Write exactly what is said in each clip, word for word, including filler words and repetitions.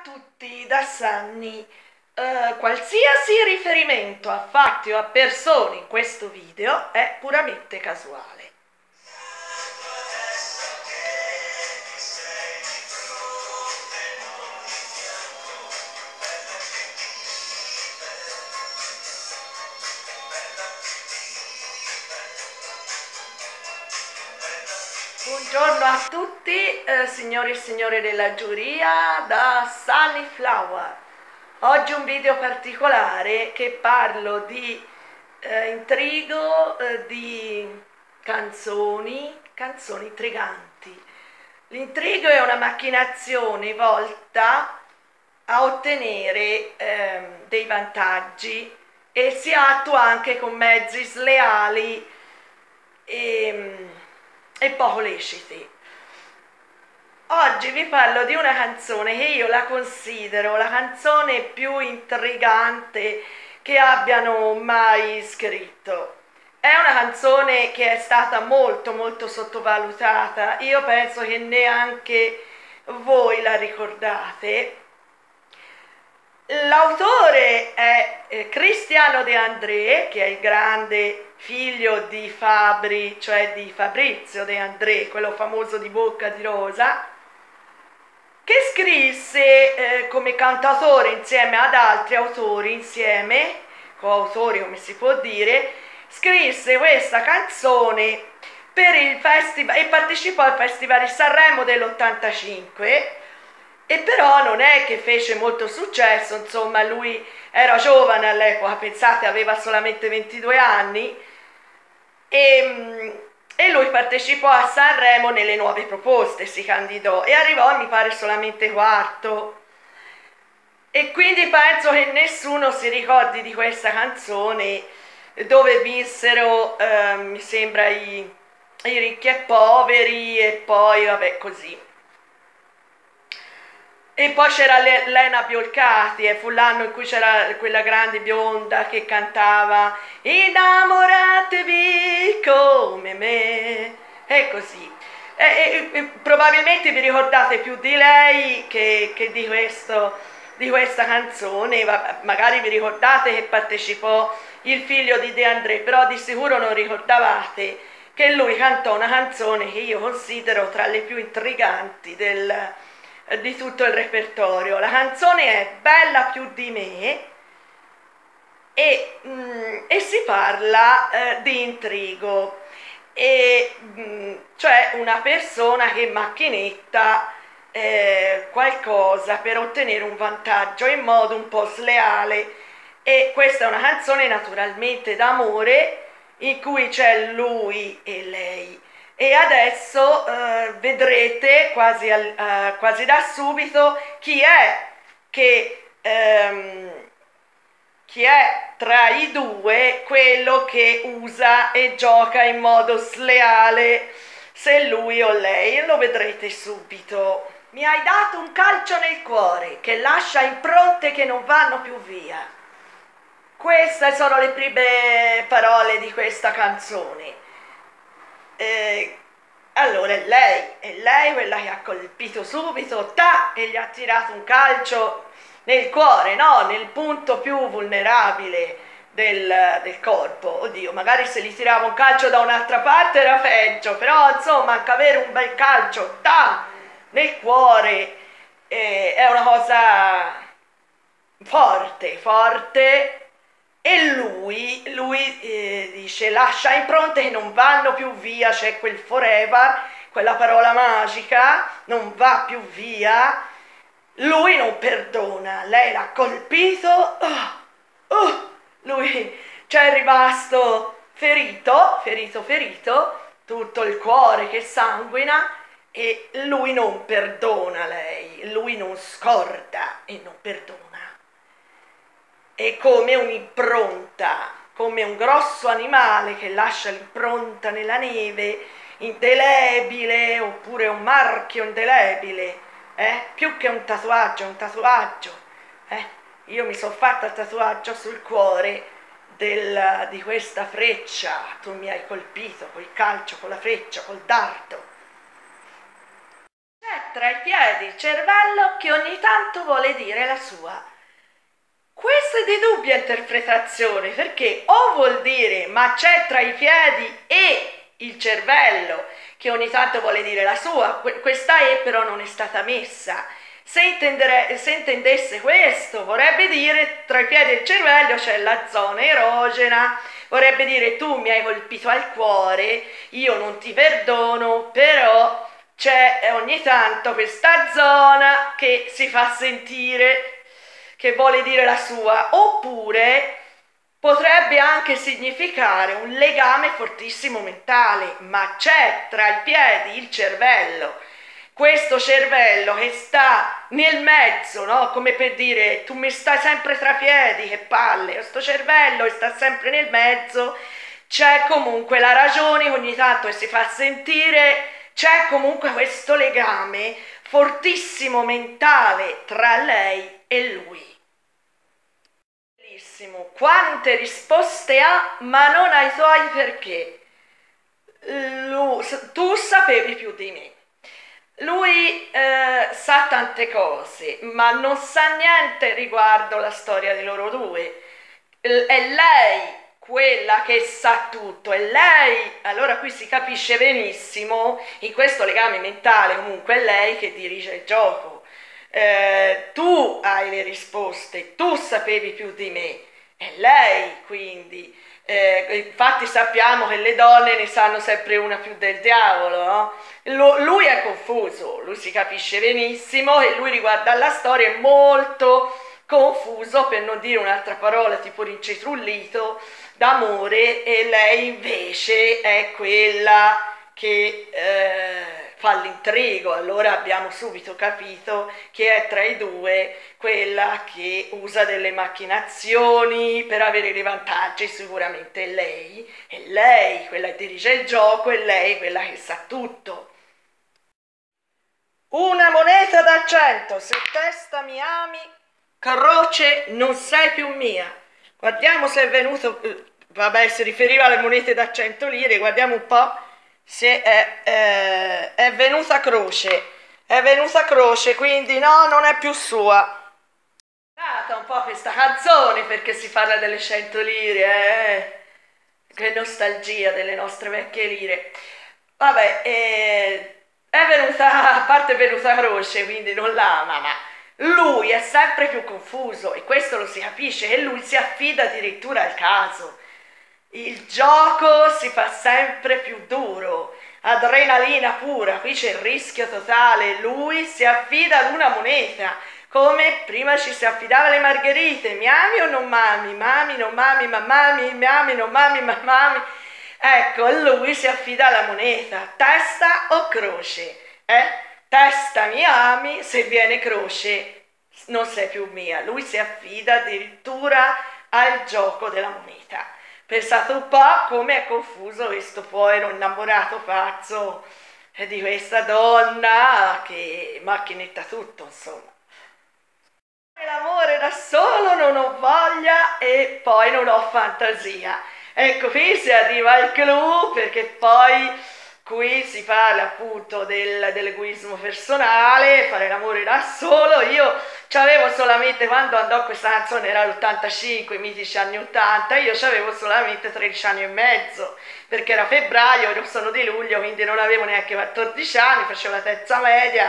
tutti da Sunny. Uh, qualsiasi riferimento a fatti o a persone in questo video è puramente casuale. Buongiorno a tutti, eh, signori e signore della giuria, da Sunnyflower. Oggi un video particolare che parlo di eh, intrigo, eh, di canzoni, canzoni intriganti. L'intrigo è una macchinazione volta a ottenere eh, dei vantaggi e si attua anche con mezzi sleali e, e poco leciti. Oggi vi parlo di una canzone che io la considero la canzone più intrigante che abbiano mai scritto. È una canzone che è stata molto molto sottovalutata, io penso che neanche voi la ricordate. L'autore è Cristiano De André, che è il grande figlio di Fabri, cioè di Fabrizio De André, quello famoso di Bocca di Rosa, che scrisse eh, come cantautore insieme ad altri autori, insieme, coautori come si può dire, scrisse questa canzone per il festival e partecipò al Festival di Sanremo dell'ottantacinque. E però non è che fece molto successo, insomma lui era giovane all'epoca, pensate aveva solamente ventidue anni e, e lui partecipò a Sanremo nelle nuove proposte, si candidò e arrivò mi pare solamente quarto. E quindi penso che nessuno si ricordi di questa canzone dove vinsero, eh, mi sembra, i, i ricchi e poveri e poi vabbè così. E poi c'era Lena Biolcati, e fu l'anno in cui c'era quella grande bionda che cantava "Innamoratevi come me", e così. E, e, e, probabilmente vi ricordate più di lei che, che di, questo, di questa canzone, magari vi ricordate che partecipò il figlio di De André, però di sicuro non ricordavate che lui cantò una canzone che io considero tra le più intriganti del di tutto il repertorio. La canzone è Bella più di me e, mm, e si parla eh, di intrigo, e, mm, cioè una persona che macchinetta eh, qualcosa per ottenere un vantaggio in modo un po' sleale. E questa è una canzone naturalmente d'amore in cui c'è lui e lei. E adesso eh, vedrete quasi, al, eh, quasi da subito chi è che ehm, chi è tra i due quello che usa e gioca in modo sleale, se lui o lei, e lo vedrete subito. Mi hai dato un calcio nel cuore che lascia impronte che non vanno più via. Queste sono le prime parole di questa canzone. Eh, allora è lei, è lei quella che ha colpito subito, ta, e gli ha tirato un calcio nel cuore, no? Nel punto più vulnerabile del, del corpo. Oddio, magari se gli tirava un calcio da un'altra parte era peggio, però insomma anche avere un bel calcio, ta, nel cuore eh, è una cosa forte, forte. E lui, lui eh, dice lascia impronte che non vanno più via, c'è quel forever, quella parola magica, non va più via. Lui non perdona, lei l'ha colpito, oh, oh, lui c'è rimasto ferito, ferito, ferito, tutto il cuore che sanguina e lui non perdona lei, lui non scorda e non perdona. È come un'impronta, come un grosso animale che lascia l'impronta nella neve, indelebile, oppure un marchio indelebile, eh? Più che un tatuaggio, un tatuaggio. Eh? Io mi sono fatta il tatuaggio sul cuore del, di questa freccia, tu mi hai colpito col calcio, con la freccia, col dardo. C'è tra i piedi il cervello che ogni tanto vuole dire la sua. Questa è di dubbia interpretazione, perché o vuol dire ma c'è tra i piedi e il cervello, che ogni tanto vuole dire la sua, questa E però non è stata messa. Se, se intendesse questo, vorrebbe dire tra i piedi e il cervello c'è la zona erogena, vorrebbe dire tu mi hai colpito al cuore, io non ti perdono, però c'è ogni tanto questa zona che si fa sentire, che vuole dire la sua, oppure potrebbe anche significare un legame fortissimo mentale, ma c'è tra i piedi il cervello, questo cervello che sta nel mezzo, no? Come per dire tu mi stai sempre tra i piedi, che palle, questo cervello che sta sempre nel mezzo, c'è comunque la ragione ogni tanto che si fa sentire, c'è comunque questo legame fortissimo mentale tra lei e lui. Bellissimo, quante risposte ha, ma non ai tuoi perché. Lui, tu sapevi più di me. Lui eh, sa tante cose, ma non sa niente riguardo la storia di loro due. È lei quella che sa tutto, è lei, allora qui si capisce benissimo, in questo legame mentale comunque è lei che dirige il gioco. Eh, tu hai le risposte, tu sapevi più di me, è lei quindi. Eh, infatti sappiamo che le donne ne sanno sempre una più del diavolo, no? Lo, lui è confuso, lui si capisce benissimo e lui riguardo alla storia è molto confuso, per non dire un'altra parola tipo rincitrullito d'amore, e lei invece è quella che eh, fa l'intrigo. Allora abbiamo subito capito che è tra i due quella che usa delle macchinazioni per avere dei vantaggi. Sicuramente è lei, è lei quella che dirige il gioco, è lei quella che sa tutto. Una moneta d'argento, se testa mi ami, croce non sei più mia. Guardiamo se è venuto, vabbè, si riferiva alle monete da cento lire, guardiamo un po' se è, eh, è venuta croce, è venuta croce, quindi no, non è più sua. Nata un po' questa canzone perché si parla delle cento lire, eh? Che nostalgia delle nostre vecchie lire. Vabbè, eh, è venuta, a parte è venuta croce, quindi non l'ama, ma lui è sempre più confuso e questo lo si capisce, che lui si affida addirittura al caso. Il gioco si fa sempre più duro, adrenalina pura, qui c'è il rischio totale, lui si affida ad una moneta, come prima ci si affidava alle margherite, mi ami o non mami, mami, non mami, ma mami, mi ami, non mami, ma mami. Ecco, lui si affida alla moneta, testa o croce, eh? Testa mi ami, se viene croce non sei più mia. Lui si affida addirittura al gioco della moneta. Pensate un po' come è confuso questo povero innamorato pazzo di questa donna che macchinetta tutto, insomma. L'amore da solo non ho voglia e poi non ho fantasia. Ecco, qui si arriva al clou, perché poi qui si parla appunto del, dell'egoismo personale, fare l'amore da solo. Io c'avevo solamente, quando andò questa canzone era l'ottantacinque, i mitici anni ottanta, io c'avevo solamente tredici anni e mezzo, perché era febbraio, io sono di luglio, quindi non avevo neanche quattordici anni, facevo la terza media.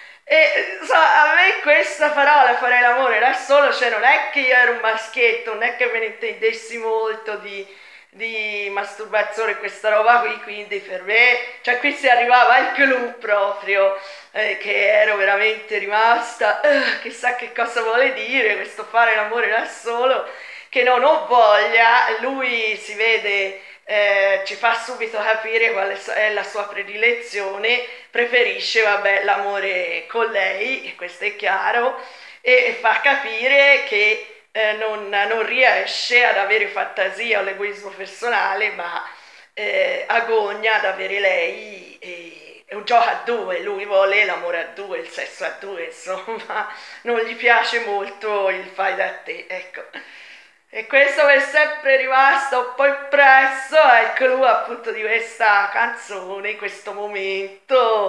E so, a me questa parola, fare l'amore da solo, cioè non è che io ero un maschietto, non è che me ne intendessi molto di, di masturbazione, questa roba qui, quindi per me, cioè qui si arrivava al clou proprio, eh, che ero veramente rimasta, eh, chissà che cosa vuole dire questo fare l'amore da solo, che non ho voglia. Lui si vede, eh, ci fa subito capire qual è la sua predilezione, preferisce, vabbè, l'amore con lei, e questo è chiaro, e fa capire che eh, non, non riesce ad avere fantasia o l'egoismo personale, ma eh, agogna ad avere lei, e è un gioco a due, lui vuole l'amore a due, il sesso a due, insomma, non gli piace molto il fai da te, ecco. E questo mi è sempre rimasto un po' impresso, è il clou appunto di questa canzone, in questo momento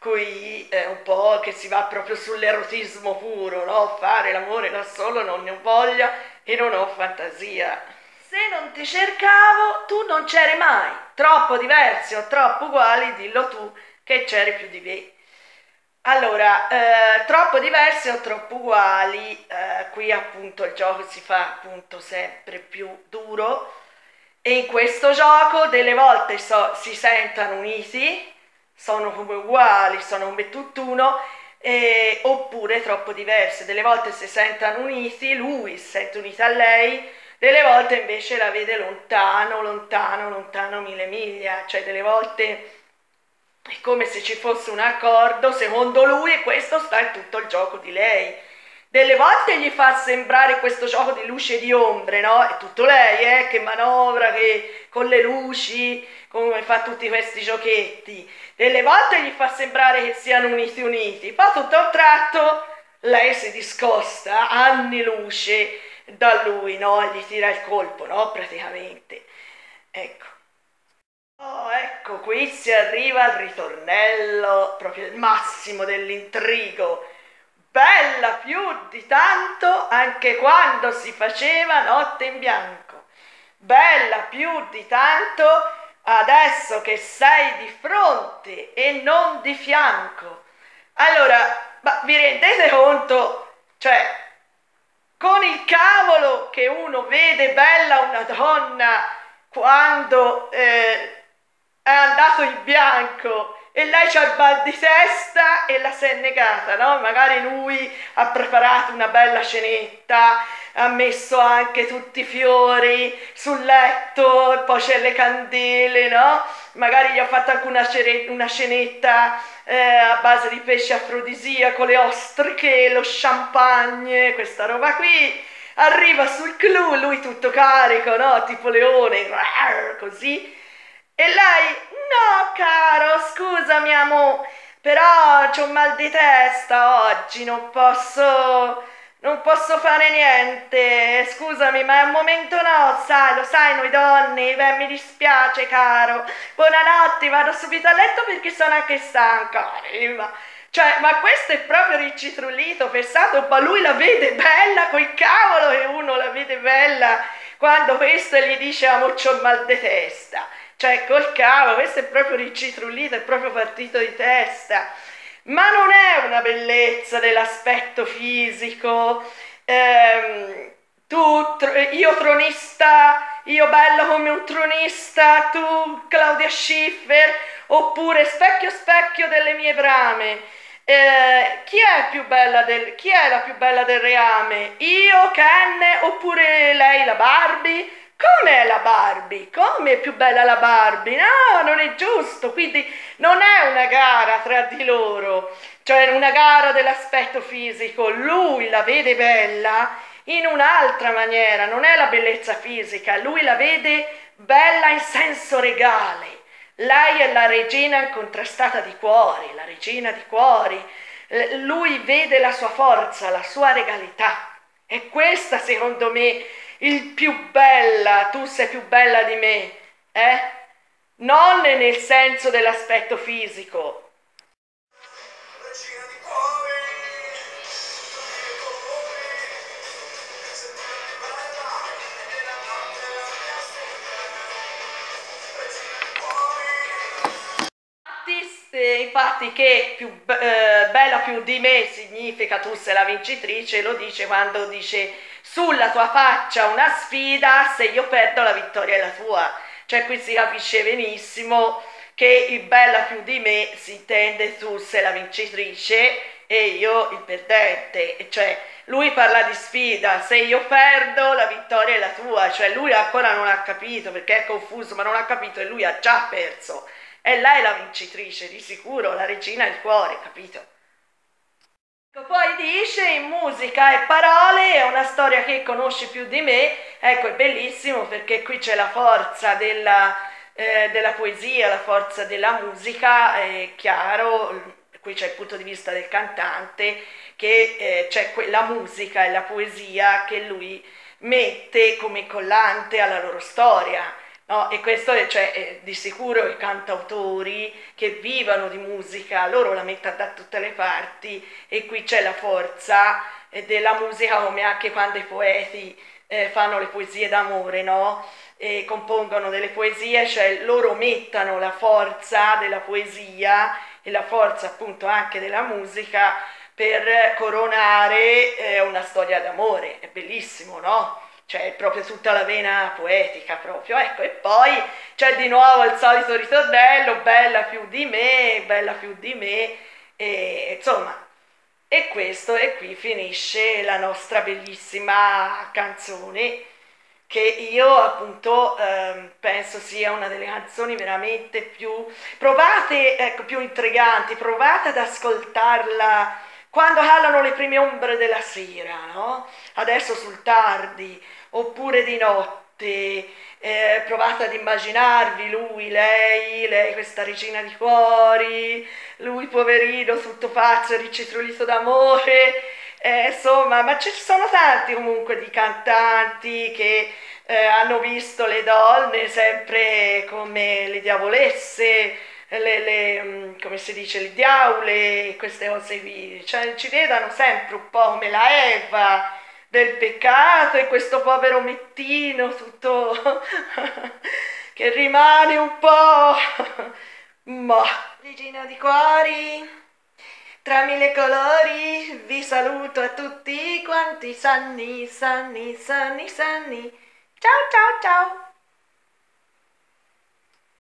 qui è un po' che si va proprio sull'erotismo puro, no? Fare l'amore da solo non ne ho voglia e non ho fantasia. Se non ti cercavo, tu non c'eri mai, troppo diversi o troppo uguali, dillo tu che c'eri più di me. Allora, eh, troppo diversi o troppo uguali, eh, qui appunto il gioco si fa appunto sempre più duro e in questo gioco delle volte so, si sentono uniti, sono come uguali, sono come tutt'uno, eh, oppure troppo diversi, delle volte si sentono uniti, lui si sente unito a lei, delle volte invece la vede lontano, lontano, lontano mille miglia, cioè delle volte è come se ci fosse un accordo secondo lui e questo sta in tutto il gioco di lei. Delle volte gli fa sembrare questo gioco di luce e di ombre, no? È tutto lei, eh, che manovra, che con le luci, come fa tutti questi giochetti. Delle volte gli fa sembrare che siano uniti uniti, poi tutto a un tratto lei si discosta, anni luce da lui, no? E gli tira il colpo, no? Praticamente. Ecco. Oh, ecco, qui si arriva al ritornello, proprio il massimo dell'intrigo. Bella più di tanto anche quando si faceva notte in bianco. Bella più di tanto adesso che sei di fronte e non di fianco. Allora, ma vi rendete conto? Cioè, con il cavolo che uno vede bella una donna quando eh, è andato in bianco e lei c'ha il mal di testa e la si è negata, no? Magari lui ha preparato una bella cenetta, ha messo anche tutti i fiori sul letto, e poi c'è le candele, no? Magari gli ha fatto anche una, una cenetta eh, a base di pesce afrodisiaco, le ostriche, lo champagne, questa roba qui. Arriva sul clou, lui tutto carico, no? Tipo leone, così. E lei, no caro, scusami amo, però c'ho un mal di testa oggi, non posso, non posso fare niente, scusami, ma è un momento no, sai, lo sai noi donne, beh, mi dispiace caro, buonanotte, vado subito a letto perché sono anche stanca. Ma, cioè, ma questo è proprio rincitrullito, pensato, ma lui la vede bella, col cavolo che uno la vede bella quando questo gli dice amo c'ho il mal di testa. Cioè, col cavolo, questo è proprio rincitrullito, è proprio partito di testa. Ma non è una bellezza dell'aspetto fisico. Ehm, tu, io tronista, io bello come un tronista, tu Claudia Schiffer, oppure specchio specchio delle mie brame. Eh, chi è più bella del, chi è la più bella del reame? Io, Ken, oppure lei, la Barbie? Com'è la Barbie? Come è più bella la Barbie? No, non è giusto, quindi non è una gara tra di loro, cioè una gara dell'aspetto fisico, lui la vede bella in un'altra maniera, non è la bellezza fisica, lui la vede bella in senso regale, lei è la regina incontrastata di cuori, la regina di cuori, lui vede la sua forza, la sua regalità, e questa secondo me il più bella, tu sei più bella di me, eh? Non nel senso dell'aspetto fisico. Infatti che più eh, bella più di me significa tu sei la vincitrice, lo dice quando dice sulla tua faccia una sfida, se io perdo la vittoria è la tua. Cioè qui si capisce benissimo che il bella più di me si intende tu sei la vincitrice e io il perdente, cioè lui parla di sfida, se io perdo la vittoria è la tua, cioè lui ancora non ha capito perché è confuso, ma non ha capito e lui ha già perso. E lei è la vincitrice, di sicuro, la regina del cuore, capito? Poi dice in musica e parole, è una storia che conosci più di me, ecco è bellissimo perché qui c'è la forza della, eh, della poesia, la forza della musica, è chiaro, qui c'è il punto di vista del cantante, che eh, c'è la musica e la poesia che lui mette come collante alla loro storia. no? E questo è, cioè, è di sicuro i cantautori che vivono di musica, loro la mettono da tutte le parti e qui c'è la forza eh, della musica come anche quando i poeti eh, fanno le poesie d'amore, no? E compongono delle poesie, cioè loro mettano la forza della poesia e la forza appunto anche della musica per coronare eh, una storia d'amore, è bellissimo, no? Cioè è proprio tutta la vena poetica proprio, ecco, e poi c'è di nuovo il solito ritornello, bella più di me, bella più di me, e insomma, e questo, e qui finisce la nostra bellissima canzone, che io appunto ehm, penso sia una delle canzoni veramente più, provate, ecco, più intriganti, provate ad ascoltarla quando calano le prime ombre della sera, no? Adesso sul tardi, oppure di notte, eh, provate ad immaginarvi lui, lei, lei questa regina di cuori, lui poverino, tutto pazzo, ricetrolito d'amore, eh, insomma, ma ci sono tanti comunque di cantanti che eh, hanno visto le donne sempre come le diavolesse, le, le, mm, come si dice, le diaule, queste cose qui, cioè ci vedano sempre un po' come la Eva del peccato e questo povero mettino tutto che rimane un po', ma regina di cuori. Tra mille colori vi saluto a tutti quanti sanni, sanni, sanni, sanni. Ciao ciao ciao!